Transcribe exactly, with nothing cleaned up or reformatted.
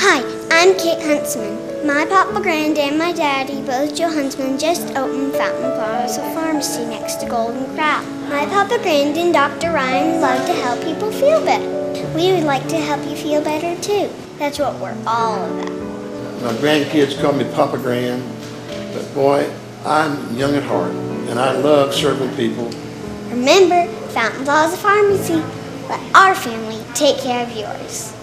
Hi, I'm Kate Huntsman. My Papa Grand and my daddy, both Joe Huntsman, just opened Fountain Plaza Pharmacy next to Golden Corral. My Papa Grand and Doctor Ryan love to help people feel better. We would like to help you feel better too. That's what we're all about. My grandkids call me Papa Grand, but boy, I'm young at heart, and I love serving people. Remember, Fountain Plaza Pharmacy. Let our family take care of yours.